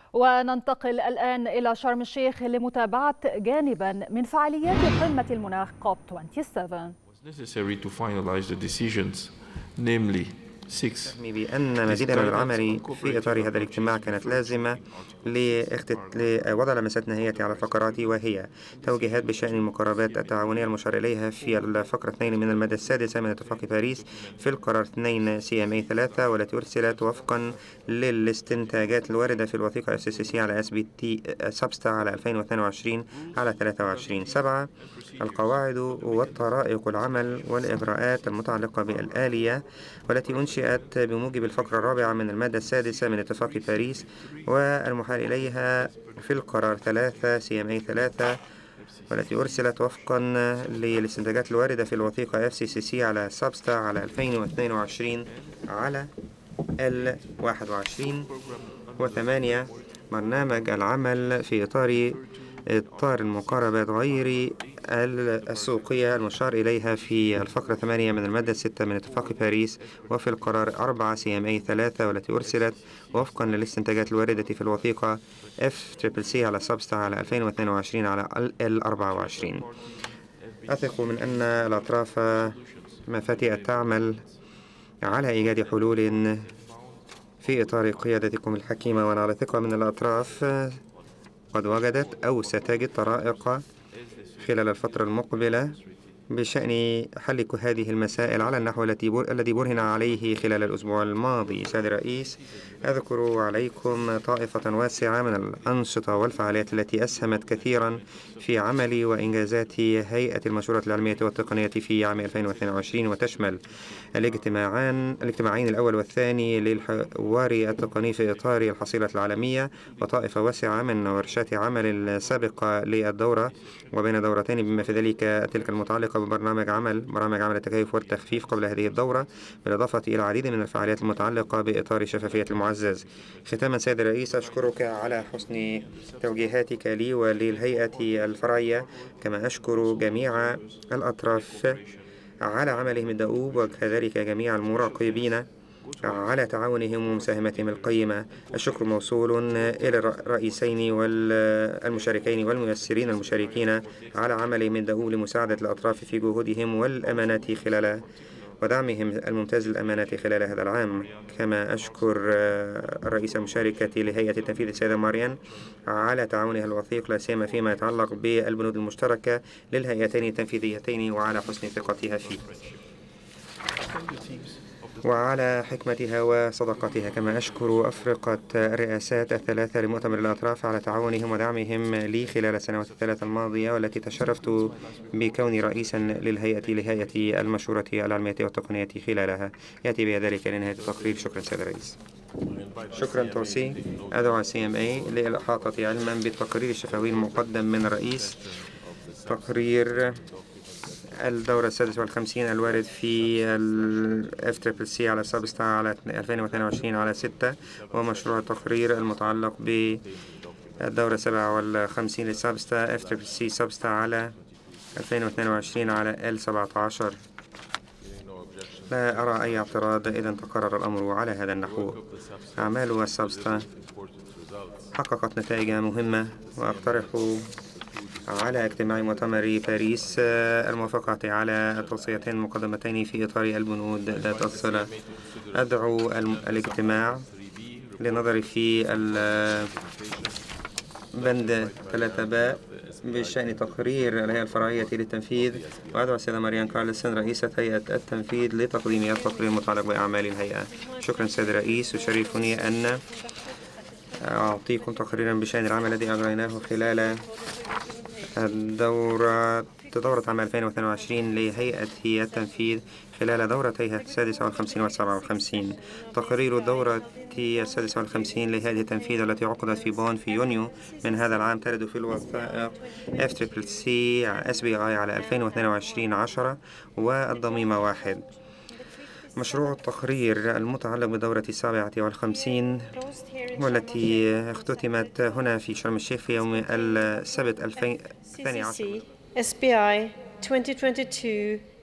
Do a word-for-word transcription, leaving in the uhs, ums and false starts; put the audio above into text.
وننتقل الآن إلى شرم الشيخ لمتابعة جانبا من فعاليات قمة المناخ كوب سبعة وعشرين. فهمي بأن مزيدا من العمل في إطار هذا الاجتماع كانت لازمة لوضع لمسات نهائية على الفقرات، وهي توجيهات بشأن المقاربات التعاونية المشار إليها في الفقرة اثنين من المادة السادسة من اتفاق باريس في القرار اثنين سي ام اي ثلاثة، والتي أرسلت وفقا للاستنتاجات الواردة في الوثيقة اف سي سي سي على اس بي تي سبستا على ألفين واثنين وعشرين على ثلاثة وعشرين سبعة. القواعد والطرائق العمل والإجراءات المتعلقة بالآلية والتي أنشئت بموجب الفقرة الرابعة من المادة السادسة من اتفاق باريس والمحال إليها في القرار ثلاثة سي ام اي ثلاثة، والتي أرسلت وفقا للاستنتاجات الواردة في الوثيقة اف سي سي سي على سبستا على ألفين واثنين وعشرين على ال واحد وعشرين. وثمانية، برنامج العمل في إطار إطار المقاربات غير السوقية المشار إليها في الفقرة ثمانية من المادة الستة من اتفاق باريس وفي القرار أربعة سي ام اي ثلاثة، والتي أرسلت وفقا للاستنتاجات الواردة في الوثيقة اف سي سي على سبستا على ألفين واثنين وعشرين على ال أربعة وعشرين. أثق من أن الأطراف مفاتيح تعمل على إيجاد حلول في إطار قيادتكم الحكيمة، وأنا على ثقة من الأطراف قد وجدت أو ستجد طرائق خلال الفترة المقبلة بشأن حل هذه المسائل على النحو الذي برهن عليه خلال الأسبوع الماضي. سيد الرئيس، أذكر عليكم طائفة واسعة من الأنشطة والفعاليات التي أسهمت كثيرا في عمل وإنجازات هيئة المشورة العلمية والتقنية في عام ألفين واثنين وعشرين، وتشمل الاجتماعان الاجتماعين الأول والثاني للحوار التقني في إطار الحصيلة العالمية، وطائفة واسعة من ورشات عمل السابقة للدورة وبين دورتين، بما في ذلك تلك المتعلقة ببرنامج عمل برامج عمل التكيف والتخفيف قبل هذه الدورة، بالإضافة إلى العديد من الفعاليات المتعلقة بإطار شفافية المعزز. ختاما سيد الرئيس، أشكرك على حسن توجيهاتك لي وللهيئة الفرعية، كما أشكر جميع الأطراف على عملهم الدؤوب، وكذلك جميع المراقبين على تعاونهم ومساهمتهم القيمة. الشكر موصول إلى الرئيسين والمشاركين والميسرين المشاركين على عملهم الدؤوب لمساعدة الأطراف في جهودهم والأمانات خلال ودعمهم الممتاز للأمانات خلال هذا العام. كما أشكر الرئيس المشاركة لهيئة التنفيذ السيدة ماريان على تعاونها الوثيق، لا سيما فيما يتعلق بالبنود المشتركة للهيئتين التنفيذيتين وعلى حسن ثقتها فيه وعلى حكمتها وصداقتها. كما أشكر أفرقة الرئاسات الثلاثة لمؤتمر الأطراف على تعاونهم ودعمهم لي خلال السنوات الثلاث الماضية، والتي تشرفت بكوني رئيسا للهيئة لهيئة المشورة العلمية والتقنية خلالها. يأتي بذلك لنهاية التقرير. شكرا سيد الرئيس. شكرا توسي. أدعو سي ام اي للإحاطة علما بالتقرير الشفوي المقدم من الرئيس، تقرير الدورة السادسة والخمسين الوارد في ال اف سي سي على سبستا على ألفين واثنين وعشرين على ستة، ومشروع التقرير المتعلق بالدورة السابعة والخمسين للسبستا اف سي سي سبستا على ألفين واثنين وعشرين على ال سبعة عشر. لا أرى أي اعتراض، إذا تقرر الأمر على هذا النحو. أعمال السبستا حققت نتائج مهمة، وأقترح على اجتماع مؤتمر باريس الموافقة على التوصيتين المقدمتين في إطار البنود ذات الصلة. أدعو الاجتماع للنظر في بند ثلاثة باء بشأن تقرير الهيئة الفرعية للتنفيذ، وأدعو السيدة ماريان كارلسون رئيسة هيئة التنفيذ لتقديم التقرير المتعلق بأعمال الهيئة. شكرا سيد الرئيس. يشرفني أن أعطيكم تقريرا بشأن العمل الذي أجريناه خلال الدورة دورة عام ألفين واثنين وعشرين لهيئة التنفيذ خلال دورتيها السادسة والخمسين والسابعة والخمسين. تقرير الدورة السادسة والخمسين لهيئة التنفيذ التي عقدت في بون في يونيو من هذا العام ترد في الوثائق اف سي سي سي اس بي اي على ألفين واثنين وعشرين عشرة والضميمة واحد. مشروع التقرير المتعلق بالدورة السابعة والخمسين والتي اختتمت هنا في شرم الشيخ في يوم السبت الثاني عشر S B I twenty twenty-two